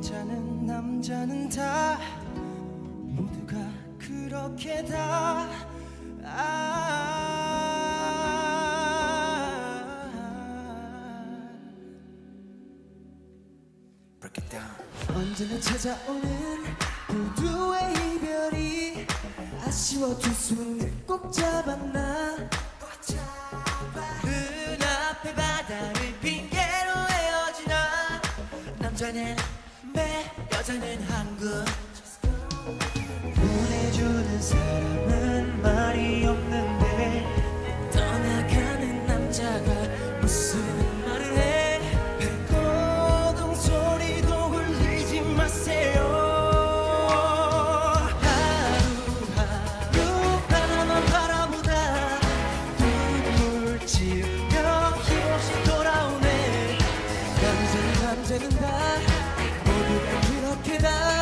괜찮은 남자는 다 모두가 그렇게 다 Break it down. 언제나 찾아오는 모두의 이별이 아쉬워 두 손을 꼭 잡았나 눈앞의 바다를 핑계로 헤어지나 남자는 매 여자는 한국 보내주는 사람은 말이 없는데 떠나가는 남자가 무슨 말을 해 배고동 소리도 울리지 마세요 하루하루 하나만 바라보다 눈물 지으며 힘없이 돌아오네 남자는 다 모두가 그렇게 다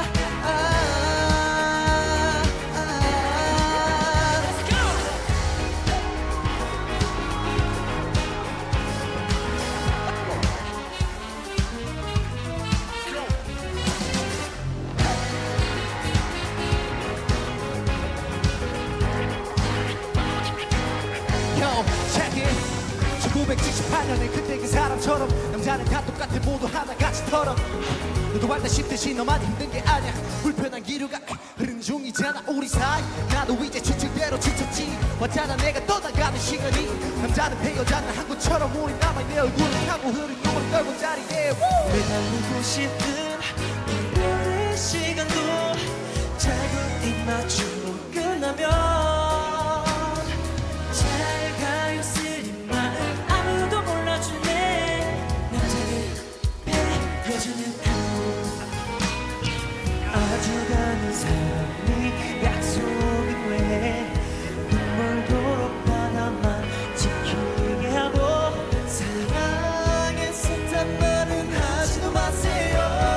Yo, check it 1978년에 그때 그 사람처럼 남자는 다 똑같아 모두 하나같이 털어 너도 알다 싶듯이 너만 힘든 게 아니야 불편한 기류가 흐르는 중이잖아 우리 사이 나도 이제 지칠대로 지쳤지 왔잖아 내가 떠나가는 시간이 남자는 배 여자는 한 곳처럼 우리 남아 내 얼굴을 타고 흐른 눈물 떨고 자리에 매달리고 싶은 이별의 시간도 작은 입맞춤으로 끝나면 잘 가요 쓰린 마음 아무도 몰라주네 남자는 배 여자는 아주 가는 사람이 약속인 왜 눈물도록 하나만 지키게 하고 사랑했었단 말은 하지도 마세요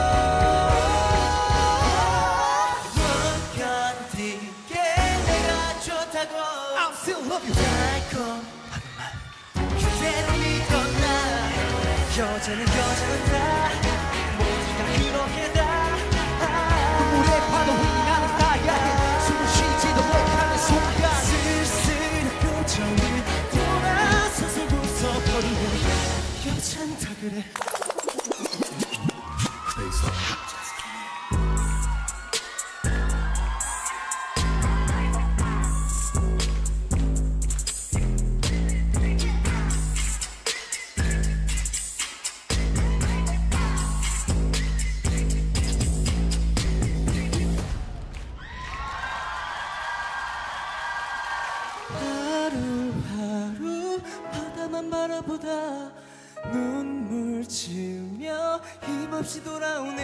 못 견디게 내가 좋다고 I'm still love you 달콤하게만 그대로 믿었나 여자는 다 모두가 그렇게 다 눈물의 파도 휘 나는 하얗게 숨을 쉬지도 못하는 순간 쓸쓸한 표정을 돌아서서 웃어버리는 여잔 다 그래 하루하루 바다만 바라보다 눈물 지으며 힘없이 돌아오네